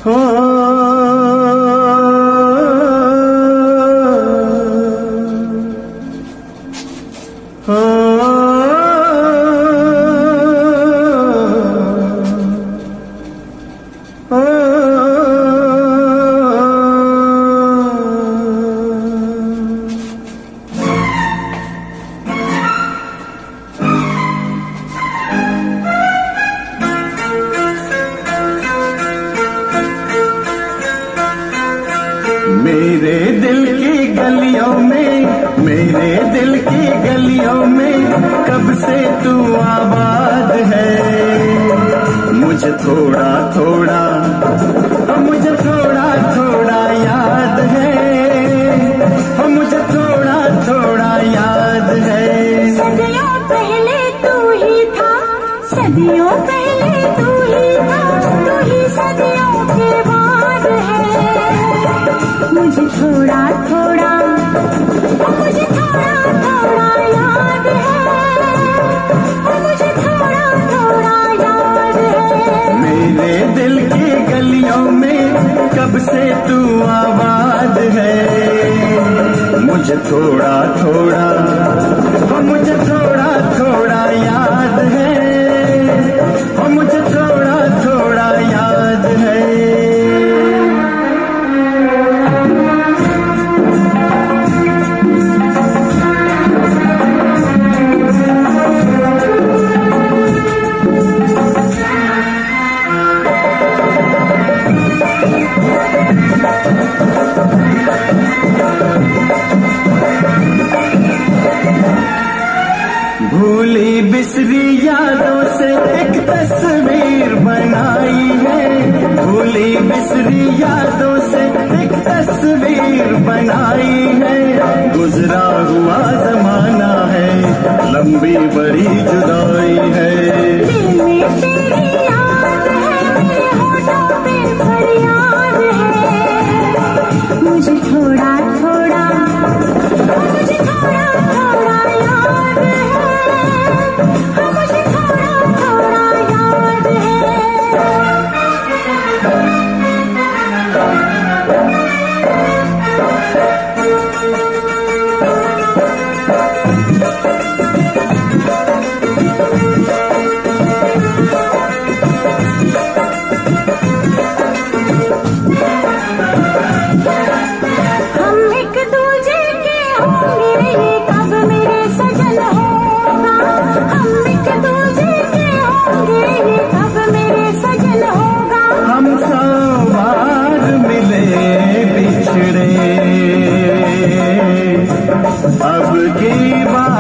मेरे दिल की गलियों में, मेरे दिल की गलियों में कब से तू आबाद है। मुझे थोड़ा थोड़ा, मुझे थोड़ा थोड़ा याद है, मुझे थोड़ा थोड़ा याद है। सदियों पहले तू ही था, सदियों पहले तू ही था, तू ही सदियों के बाद है। मुझे थोड़ा थोड़ा, मुझे थोड़ा थोड़ा याद है, मुझे थोड़ा थोड़ा याद है। मेरे दिल की गलियों में कब से तू आबाद है। मुझे थोड़ा थोड़ा, मुझे थोड़ा थोड़ा याद है, मुझे थोड़ा थोड़ा याद है। भूली बिसरी यादों से एक तस्वीर बनाई है, भूली बिसरी यादों से एक तस्वीर बनाई है। गुजरा हुआ जमाना है, लंबी बड़ी जुदाई है। दिल में तेरी याद है, मेरे होठों पे फरियाद है। मुझे थोड़ा थोड़ा, मुझे थोड़ा थोड़ा याद है, मुझे थोड़ा थोड़ा याद है। हम एक दूजे के होंगे, ये कब मेरे सजन होगा। हम एक दूजे के होंगे, ये कब मेरे सजन होगा। हम 100 बार मिले बिछड़े, अब की बात